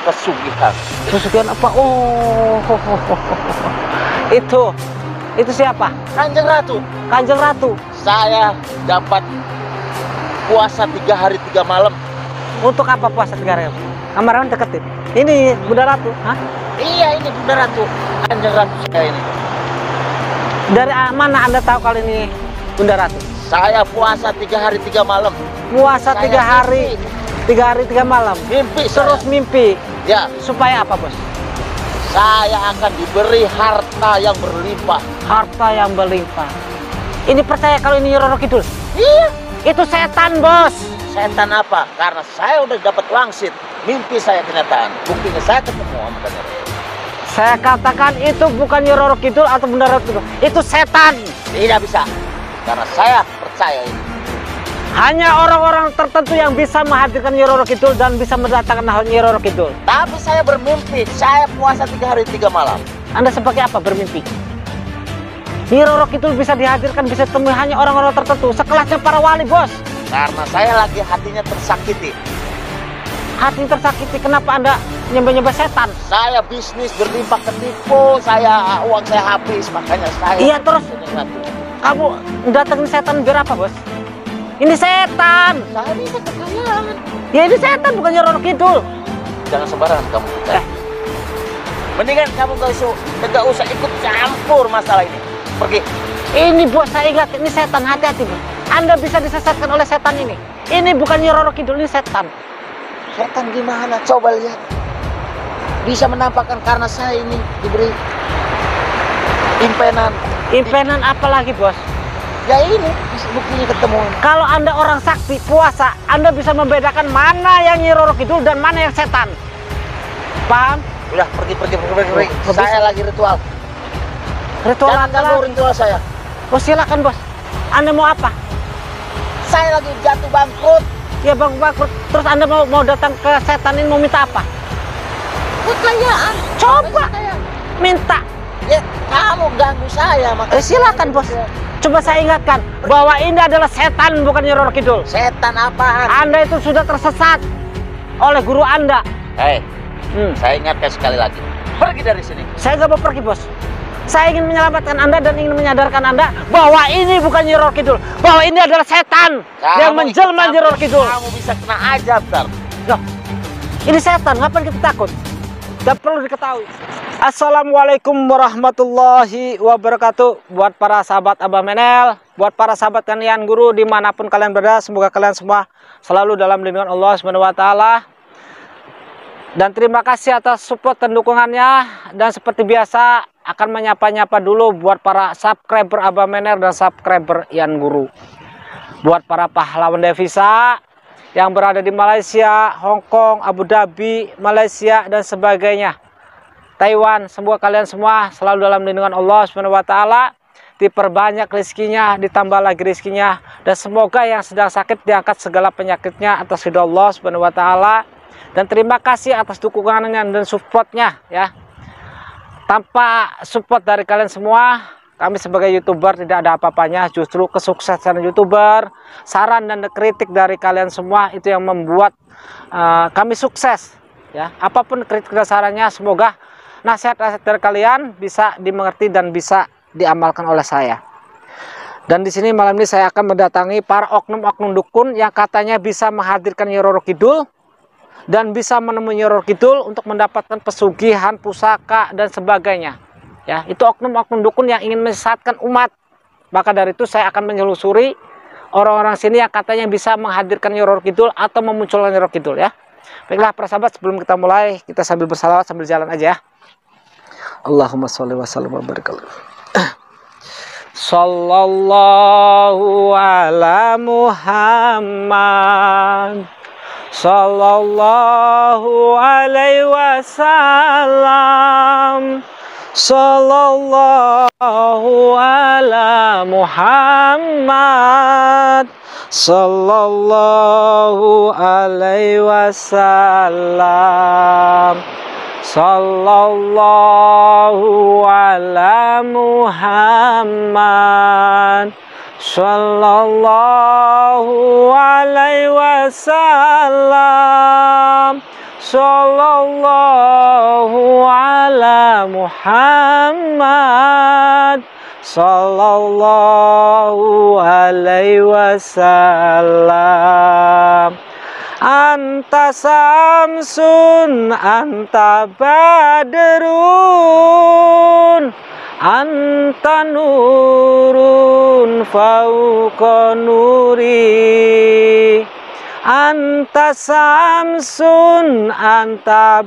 pesugihan. Pesugihan apa? Oh, itu siapa? Kanjeng Ratu. Kanjeng Ratu. Saya dapat puasa 3 hari 3 malam. Untuk apa puasa 3 hari? Kemarin deketin. Ini Bunda Ratu. Hah? Iya, ini Bunda Ratu. Kanjeng Ratu saya ini. Dari mana Anda tahu kali ini Bunda Ratu? Saya puasa 3 hari 3 malam. Puasa 3 hari, 3 hari 3 malam. Mimpi Terus saya. mimpi. Ya, Supaya apa, Bos? saya akan diberi harta yang berlimpah. Harta yang berlimpah. Ini percaya kalau ini Roro Kidul? Iya. Itu setan, Bos. Setan apa? Karena saya udah dapat wangsit. Mimpi saya kenyataan. Buktinya saya ketemu sama Kanjeng Ratu. Saya katakan itu bukan Roro Kidul atau Bunda Ratu. Itu setan. Tidak bisa. Karena saya percaya ini. Hanya orang-orang tertentu yang bisa menghadirkan Roro Kidul dan bisa mendatangkan Roro Kidul. Tapi saya bermimpi. Saya puasa 3 hari 3 malam. Anda sebagai apa bermimpi? Roro Kidul bisa dihadirkan, bisa ditemui hanya orang-orang tertentu. Sekelasnya para wali, Bos. Karena saya lagi hatinya tersakiti. Hati tersakiti, kenapa Anda nyembah-nyembah setan? Saya bisnis berlimpah ketipu, uang saya habis, makanya saya... Iya, terus kamu datengin setan biar apa, Bos? Ini setan. Saya bisa kekayaan. Ya ini setan, bukan Roro Kidul. Jangan sembarangan kamu. Mendingan kamu gak usah ikut campur masalah ini. Pergi. Ini, Bos, saya ingat, ini setan, hati-hati, Bos. Anda bisa disesatkan oleh setan ini. Ini bukan Roro Kidul, ini setan. Setan gimana? Coba lihat. Bisa menampakkan karena saya ini diberi impenan. Impenan apa lagi, Bos? Ya ini, buktinya ketemu. Kalau Anda orang sakti, puasa, Anda bisa membedakan mana yang Roro Kidul dan mana yang setan. Paham? Udah, pergi. Saya lagi ritual. Ritual Jangan apa ganggu lagi? ritual saya. Oh, silakan, Bos. Anda mau apa? Saya lagi jatuh bangkrut. Ya, bangkrut. Terus Anda mau datang ke setan ini mau minta apa? Kekayaan. Coba minta. Ya, kamu ganggu saya. Silakan, Bos. Coba saya ingatkan bahwa ini adalah setan, bukan Roro Kidul. Setan apaan? Anda itu sudah tersesat oleh guru Anda. Hei, saya ingatkan sekali lagi. Pergi dari sini. Saya nggak mau pergi, Bos. Saya ingin menyelamatkan Anda dan ingin menyadarkan Anda bahwa ini bukan Roro Kidul, bahwa ini adalah setan yang menjelma Roro Kidul. Kamu bisa kena azab, Tar. Loh, ini setan, ngapain kita takut? Gak perlu diketahui. Assalamualaikum warahmatullahi wabarakatuh. Buat para sahabat Abah Menel, buat para sahabat kalian guru dimanapun kalian berada, semoga kalian semua selalu dalam lindungan Allah SWT. Dan terima kasih atas support dan dukungannya. Dan seperti biasa akan menyapa-nyapa dulu buat para subscriber Abah Menel dan subscriber Ian Guru. Buat para pahlawan devisa yang berada di Malaysia, Hong Kong, Abu Dhabi, Malaysia dan sebagainya, Taiwan, semoga kalian semua selalu dalam lindungan Allah SWT, diperbanyak rezekinya, ditambah lagi rezekinya, dan semoga yang sedang sakit diangkat segala penyakitnya atas ridho Allah SWT. Dan terima kasih atas dukungannya dan supportnya ya. Tanpa support dari kalian semua, kami sebagai YouTuber tidak ada apa-apanya. Justru kesuksesan YouTuber, saran dan kritik dari kalian semua itu yang membuat kami sukses ya. Apapun kritik dan sarannya, semoga nasihat-nasihat dari kalian bisa dimengerti dan bisa diamalkan oleh saya. Dan di sini malam ini saya akan mendatangi para oknum-oknum dukun yang katanya bisa menghadirkan Roro Kidul dan bisa menemui Roro Kidul untuk mendapatkan pesugihan, pusaka dan sebagainya. Ya, itu oknum-oknum dukun yang ingin menyesatkan umat. Maka dari itu saya akan menyelusuri orang-orang sini yang katanya bisa menghadirkan Roro Kidul atau memunculkan Roro Kidul ya. Baiklah para sahabat, sebelum kita mulai, kita sambil bersalawat sambil jalan aja ya. Allahumma sholli wa sallim wa barik alaihi. Sallallahu ala Muhammad. Sallallahu alaihi wasallam. Sallallahu ala Muhammad. Sallallahu alaihi wasallam. Sallallahu ala Muhammad. Sallallahu alaihi wasallam. Sallallahu ala Muhammad, sallallahu alaihi wasallam. Anta samsun, anta badrun, anta nurun fauqa nuri. Anta samsun, anta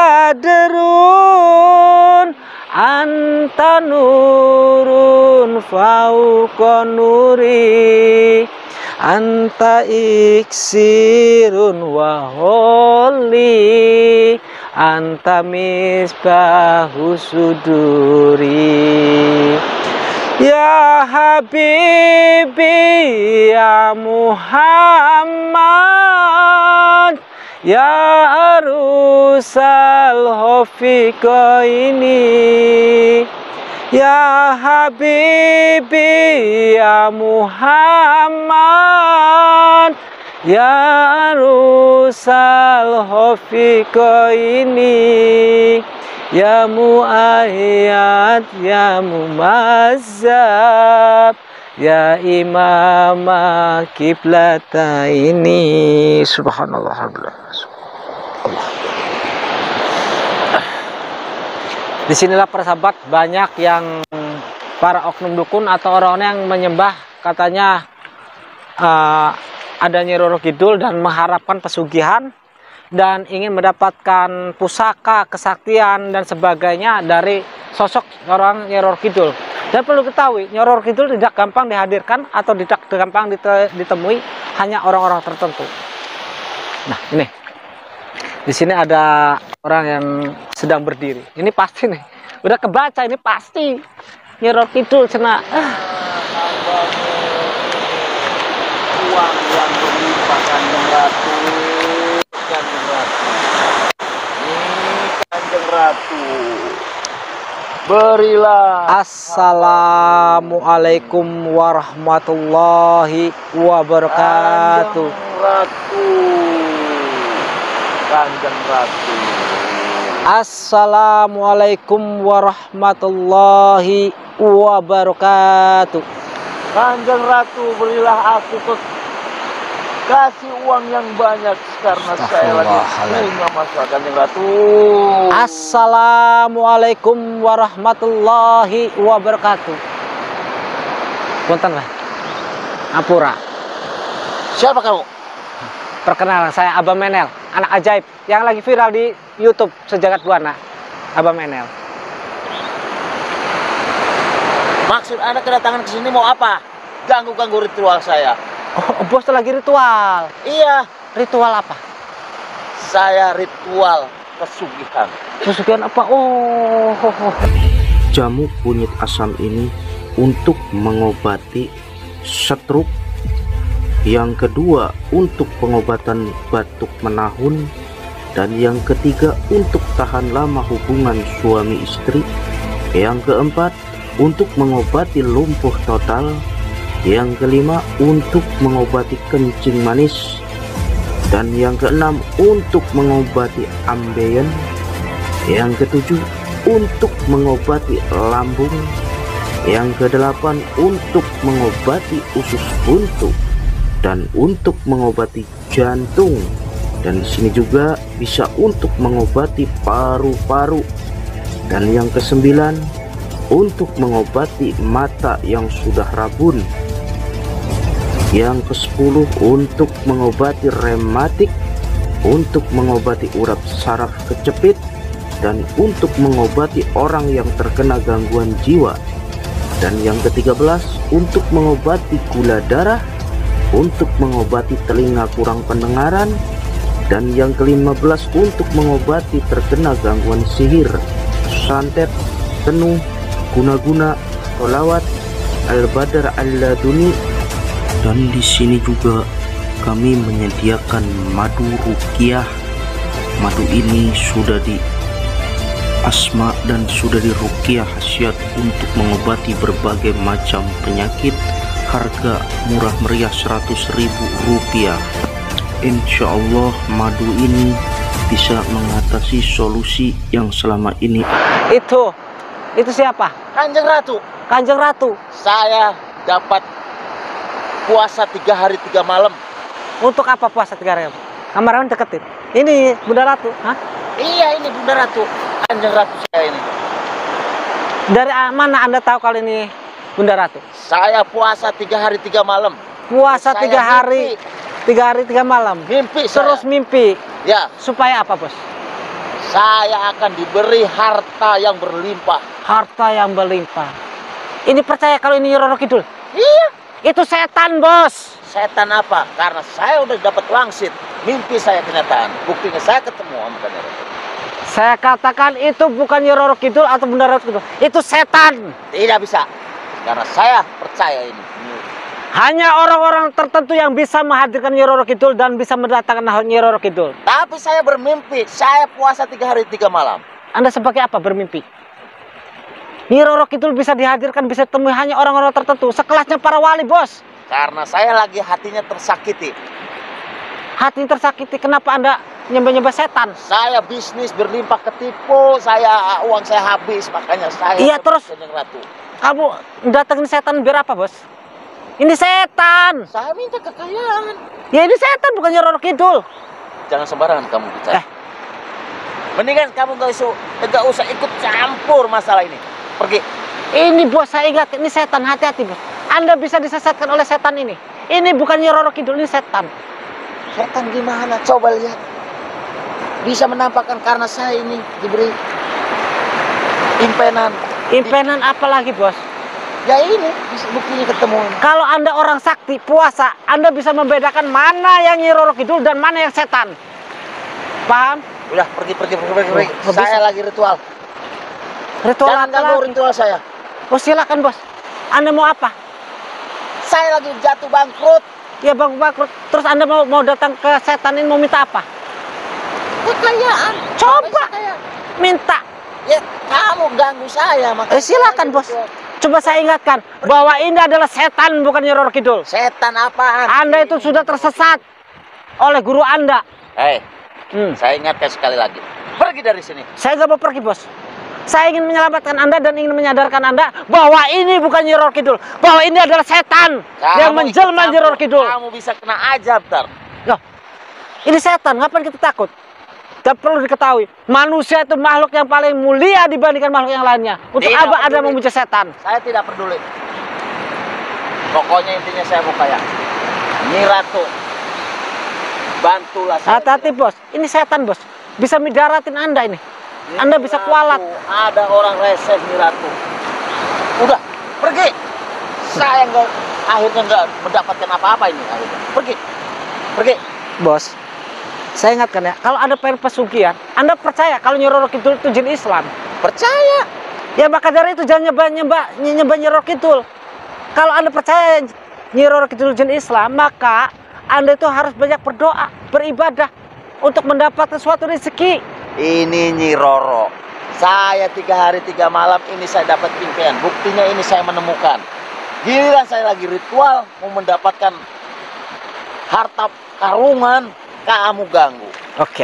badrun, anta nurun fauqa nuri. Anta iksirun wa holi, anta misbahu suduri. Ya Habibi ya Muhammad, ya arusal hofiqa ini. Ya Habibi ya Muhammad, ya arusal hofiqa ini. Ya mu'ayyad ya mumazzab, ya imam kiblata ini. Subhanallah. Disinilah para sahabat, banyak yang para oknum dukun atau orang-orang yang menyembah katanya adanya Roro Kidul dan mengharapkan pesugihan dan ingin mendapatkan pusaka, kesaktian dan sebagainya dari sosok orang Nyi Roro Kidul. Dan perlu ketahui, Nyi Roro Kidul tidak gampang dihadirkan atau tidak gampang ditemui hanya orang-orang tertentu. Nah, ini. Di sini ada orang yang sedang berdiri. Ini pasti nih. Udah kebaca ini pasti. Nyi Roro Kidul cena. Uang yang berlimpah Kanjeng Ratu. Kanjeng Ratu. Ini Kanjeng Ratu. Berilah. Assalamualaikum warahmatullahi wabarakatuh. Kanjeng Ratu. Kanjeng Ratu. Assalamualaikum warahmatullahi wabarakatuh. Kanjeng Ratu, berilah aku kasih uang yang banyak karena saya lagi punya masalah. Kanjeng Ratu. Assalamualaikum warahmatullahi wabarakatuh. Punten lah. Ampura. Siapa kamu? Perkenalan, saya Abah Menel, anak ajaib yang lagi viral di YouTube sejagat buana. Abah Menel. Maksud Anda kedatangan ke sini mau apa? Ganggu-ganggu ritual saya. Oh, bos lagi ritual. Iya. Ritual apa? Saya ritual pesugihan. Pesugihan apa? Oh. Jamu kunyit asam ini untuk mengobati stroke. Yang kedua untuk pengobatan batuk menahun, dan yang ketiga untuk tahan lama hubungan suami istri. Yang keempat untuk mengobati lumpuh total. Yang kelima untuk mengobati kencing manis, dan yang keenam untuk mengobati ambeien. Yang ketujuh untuk mengobati lambung. Yang kedelapan untuk mengobati usus buntu dan untuk mengobati jantung, dan di sini juga bisa untuk mengobati paru-paru. Dan yang kesembilan untuk mengobati mata yang sudah rabun. Yang ke-10 untuk mengobati rematik, untuk mengobati urat saraf kecepit, dan untuk mengobati orang yang terkena gangguan jiwa. Dan yang ke-13 untuk mengobati gula darah, untuk mengobati telinga kurang pendengaran. Dan yang ke-15 untuk mengobati terkena gangguan sihir, santet, tenuh, guna-guna, sholawat, al-badar al-laduni. Dan di sini juga kami menyediakan madu ruqyah. Madu ini sudah di asma dan sudah di ruqyah khasiat untuk mengobati berbagai macam penyakit. Harga murah meriah Rp100.000. Insya Allah madu ini bisa mengatasi solusi yang selama ini. Itu siapa? Kanjeng Ratu. Kanjeng Ratu. Saya dapat puasa 3 hari 3 malam. Untuk apa puasa 3 hari? Kameramen deketin. Ini Bunda Ratu. Hah? Iya, ini Bunda Ratu. Kanjeng Ratu saya ini. Dari mana Anda tahu kalau ini Bunda Ratu? Saya puasa 3 hari 3 malam. Puasa Saya 3 hari, 3 hari 3 malam. Mimpi Terus saya. mimpi. Ya, Supaya apa, Bos? saya akan diberi harta yang berlimpah. Harta yang berlimpah. Ini percaya kalau ini Nyi Roro Kidul? Iya. Itu setan, Bos. Setan apa? Karena saya udah dapat wangsit. Mimpi saya kenyataan. Buktinya saya ketemu sama Kanjeng Ratu. Saya katakan itu bukan Nyi Roro Kidul atau Bunda Ratu Kidul. Itu setan. Tidak bisa. Karena saya percaya ini. Hanya orang-orang tertentu yang bisa menghadirkan Nyi Roro Kidul dan bisa mendatangkan Nyi Roro Kidul. Tapi saya bermimpi. Saya puasa 3 hari 3 malam. Anda sebagai apa bermimpi? Nyi Roro Kidul bisa dihadirkan, bisa temui hanya orang-orang tertentu. Sekelasnya para wali, Bos. Karena saya lagi hatinya tersakiti. Hati tersakiti, kenapa Anda nyembah-nyembah setan? Saya bisnis berlimpah ketipu. Uang saya habis. Makanya saya Iya, terus? Kanjeng Ratu. Kamu datangin setan biar apa, Bos? Ini setan. Saya minta kekayaan. Ya ini setan, bukan Nyi Roro Kidul. Jangan sembarangan kamu bicara. Mendingan kamu gak usah ikut campur masalah ini. Pergi. Ini, Bos, saya ingat, ini setan, hati-hati, Bos. Anda bisa disesatkan oleh setan ini. Ini bukan Nyi Roro Kidul, ini setan. Setan gimana? Coba lihat. Bisa menampakkan karena saya ini diberi impenan. Impenan apa lagi, Bos? Ya ini, buktinya ketemu. Kalau Anda orang sakti, puasa, Anda bisa membedakan mana yang Nyi Roro Kidul dan mana yang setan. Paham? Udah, pergi. Oh, Saya lagi ritual. Ritual Jangan apa ganggu lagi? ritual saya. Oh, silakan, Bos. Anda mau apa? Saya lagi jatuh bangkrut. Ya, Bang Bangkrut. Terus Anda mau datang ke setan ini mau minta apa? Kekayaan. Coba minta. Ya, kamu ganggu saya. Makanya Silakan, Bos. Coba saya ingatkan bahwa ini adalah setan, bukan Nyi Roro Kidul. Setan apaan? Anda itu sudah tersesat oleh guru Anda. Saya ingatkan sekali lagi. Pergi dari sini. Saya nggak mau pergi, Bos. Saya ingin menyelamatkan Anda dan ingin menyadarkan Anda bahwa ini bukan Nyi Roro Kidul, bahwa ini adalah setan yang menjelma Nyi Roro Kidul. Kamu bisa kena azab, Tar. Loh, ini setan, ngapain kita takut? Dan perlu diketahui, manusia itu makhluk yang paling mulia dibandingkan makhluk yang lainnya. Untuk Tidak apa Anda peduli. memuja setan? Saya tidak peduli. Pokoknya intinya saya mau kaya. Nyi Ratu, bantulah saya. Hati-hati, Bos. Ini setan, Bos. Bisa midaratin Anda ini. Anda bisa kualat. Ada orang reseh Nyi Ratu. Udah, pergi. Saya akhirnya nggak mendapatkan apa-apa ini. Akhirnya. Pergi. Bos, saya ingatkan ya, kalau Anda pengen pesugihan, Anda percaya kalau Nyi Roro Kidul itu jin Islam? Percaya. Ya maka dari itu jangan nyembah Nyi Roro Kidul. Kalau Anda percaya Nyi Roro Kidul jin Islam, maka Anda itu harus banyak berdoa, beribadah untuk mendapatkan suatu rezeki. Ini Nyi Roro. Saya 3 hari 3 malam ini saya dapat impian. Buktinya ini saya menemukan. Giliran saya lagi ritual mau mendapatkan harta karungan, kamu ganggu. Oke.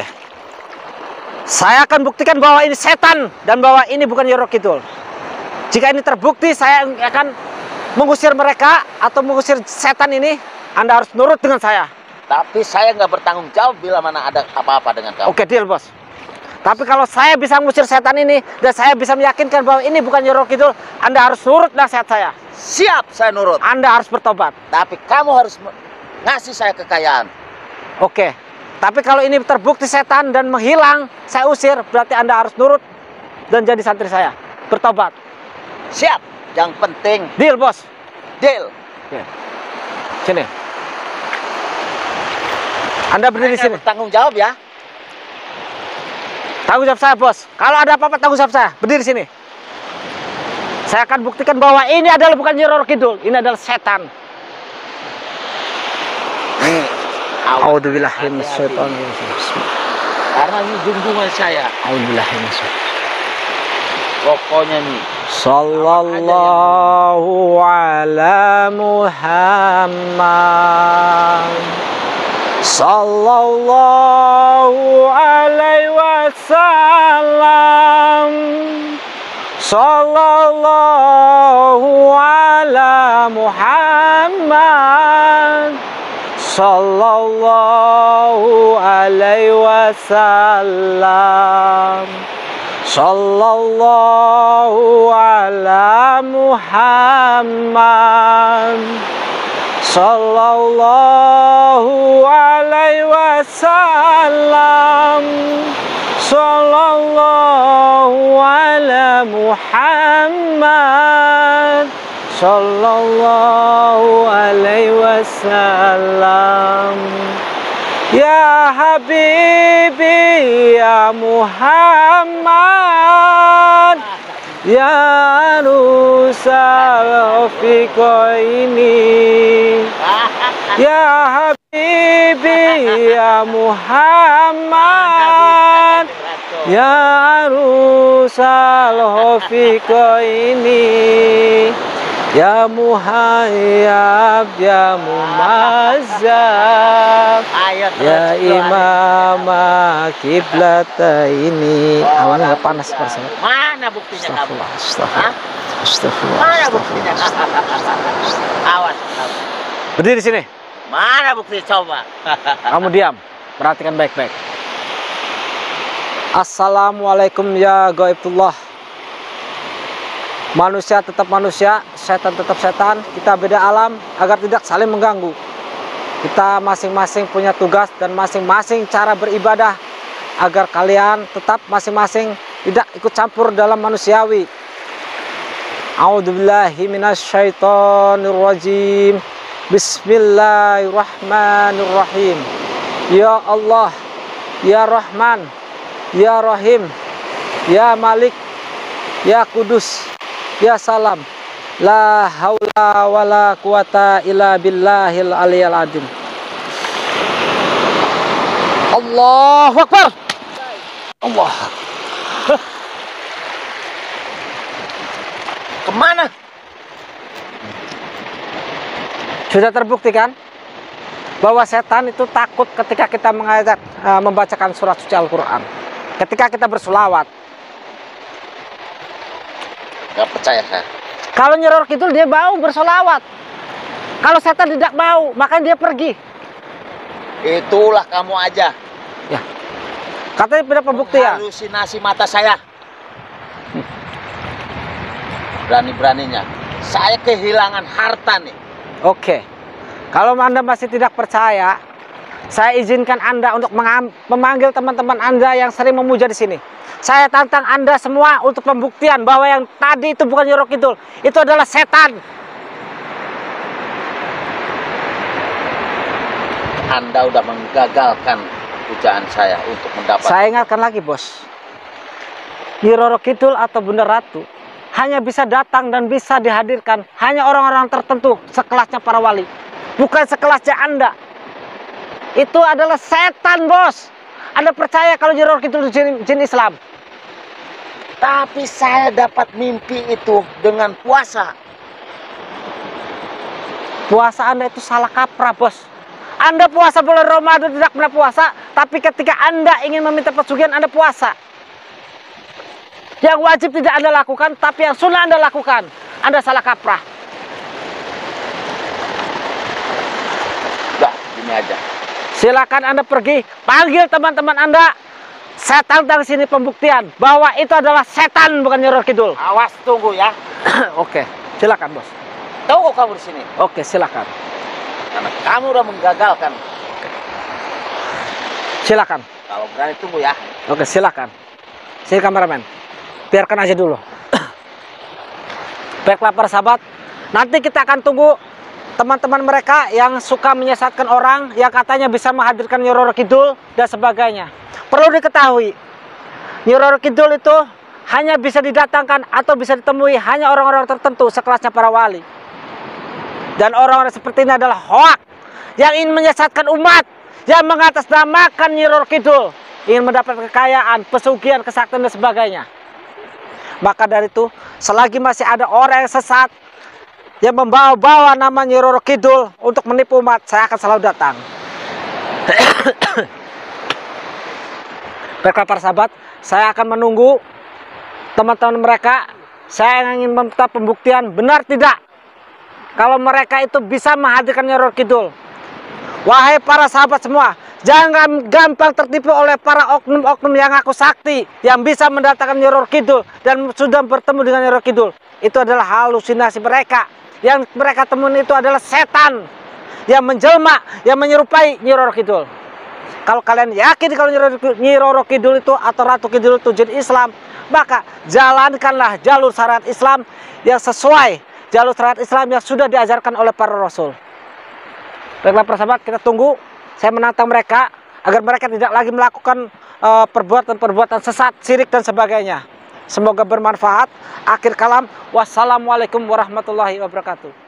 Saya akan buktikan bahwa ini setan dan bahwa ini bukan Nyi Roro Kidul. Jika ini terbukti, saya akan mengusir mereka atau mengusir setan ini. Anda harus nurut dengan saya. Tapi saya nggak bertanggung jawab bila mana ada apa-apa dengan kamu. Oke, deal, Bos. Tapi kalau saya bisa mengusir setan ini dan saya bisa meyakinkan bahwa ini bukan Nyi Roro Kidul, Anda harus nurut nasihat saya. Siap, saya nurut. Anda harus bertobat. Tapi kamu harus ngasih saya kekayaan. Oke. Tapi kalau ini terbukti setan dan menghilang, saya usir, berarti Anda harus nurut dan jadi santri saya. Bertobat. Siap. Yang penting Deal, Bos. deal. Oke. Sini. Anda berdiri di Saya sini. bertanggung jawab ya. Tanggung jawab saya, Bos. Kalau ada apa-apa, tanggung jawab saya. Berdiri sini. Saya akan buktikan bahwa ini adalah bukan Nyi Roro Kidul. Ini adalah setan. Nih. A'udzubillahi minasyaitonirrajim. Karena ini junjungan saya. A'udzubillahi minasyaitonirrajim. Pokoknya nih. Sallallahu ala Muhammad. Sallallahu alaihi wasallam. Sallallahu ala Muhammad. Sallallahu alaihi wasallam. Sallallahu ala Muhammad. Sallallahu alaihi wasallam. Sallallahu ala Muhammad. Sallallahu alaihi wasallam. Ya Habibi ya Muhammad, ya Nusal Fiqaini, ya Habibi ya Muhammad, ya Nusal Fiqaini, ya Muhayyab ya Mumazzab, ya Imam Kiblataini. Awalnya nggak panas persen. Mana buktinya kamu? Astagfirullah. Mana buktinya? Awas. Berdiri sini. Mana bukti, coba? Kamu diam. Perhatikan baik-baik. Assalamualaikum ya Gaibullah. Manusia tetap manusia, setan tetap setan. Kita beda alam agar tidak saling mengganggu. Kita masing-masing punya tugas dan masing-masing cara beribadah agar kalian tetap masing-masing tidak ikut campur dalam manusiawi. A'udzubillahi minasyaitonirrajim. Bismillahirrahmanirrahim. Ya Allah, ya Rahman, ya Rahim, ya Malik, ya Kudus, ya Salam. La haula wala quwata illa billahil aliyil azim. Allahu Akbar. Allah. Kemana? Sudah terbukti kan bahwa setan itu takut ketika kita membacakan surat suci Al-Quran, ketika kita bersolawat. Gak percaya saya. Kalau Nyi Roro Kidul dia mau bersolawat. Kalau setan tidak mau, makanya dia pergi. Itulah kamu aja. Ya. Katanya tidak pembukti ya. Halusinasi mata saya. Berani-beraninya saya kehilangan harta nih. Oke. Kalau Anda masih tidak percaya, saya izinkan Anda untuk memanggil teman-teman Anda yang sering memuja di sini. Saya tantang Anda semua untuk pembuktian bahwa yang tadi itu bukan Nyi Roro Kidul, itu adalah setan. Anda udah menggagalkan pujaan saya untuk mendapat. Saya ingatkan lagi, Bos. Nyi Roro Kidul atau Bunda Ratu hanya bisa datang dan bisa dihadirkan hanya orang-orang tertentu sekelasnya para wali, bukan sekelasnya Anda. Itu adalah setan, Bos. Anda percaya kalau Nyi Roro Kidul itu jin Islam? Tapi saya dapat mimpi itu dengan puasa. Puasa Anda itu salah kaprah, Bos. Anda puasa bulan Ramadan tidak pernah puasa, tapi ketika Anda ingin meminta pesugihan Anda puasa. Yang wajib tidak Anda lakukan, tapi yang sunnah Anda lakukan. Anda salah kaprah. Udah, gini aja. Silakan Anda pergi, panggil teman-teman Anda. Saya tantang sini pembuktian bahwa itu adalah setan, bukan Nyi Roro Kidul. Awas, tunggu ya. Oke, silakan, Bos. Tunggu kamu di sini. Oke, silakan. Karena kamu udah menggagalkan. Silakan. Kalau berani tunggu ya. Oke, silakan. Sini kameramen. Biarkan aja dulu. Baiklah para sahabat, nanti kita akan tunggu teman-teman mereka yang suka menyesatkan orang, yang katanya bisa menghadirkan Nyi Roro Kidul dan sebagainya. Perlu diketahui, Nyi Roro Kidul itu hanya bisa didatangkan atau bisa ditemui hanya orang-orang tertentu sekelasnya para wali. Dan orang-orang seperti ini adalah hoak yang ingin menyesatkan umat, yang mengatasnamakan Nyi Roro Kidul, ingin mendapat kekayaan, pesugihan, kesaktian dan sebagainya. Maka dari itu, selagi masih ada orang yang sesat yang membawa-bawa nama Nyi Roro Kidul untuk menipu umat, saya akan selalu datang. Baiklah para sahabat, saya akan menunggu teman-teman mereka. Saya ingin meminta pembuktian benar tidak kalau mereka itu bisa menghadirkan Nyi Roro Kidul. Wahai para sahabat semua, jangan gampang tertipu oleh para oknum-oknum yang ngaku sakti, yang bisa mendatangkan Nyi Roro Kidul dan sudah bertemu dengan Nyi Roro Kidul. Itu adalah halusinasi mereka. Yang mereka temukan itu adalah setan yang menjelma, yang menyerupai Nyi Roro Kidul. Kalau kalian yakin kalau Nyi Roro Kidul itu atau Ratu Kidul itu jin Islam, maka jalankanlah jalur syariat Islam yang sesuai jalur syariat Islam yang sudah diajarkan oleh para Rasul. Baiklah para sahabat, kita tunggu. Saya menantang mereka agar mereka tidak lagi melakukan perbuatan-perbuatan sesat, syirik dan sebagainya. Semoga bermanfaat. Akhir kalam, wassalamualaikum warahmatullahi wabarakatuh.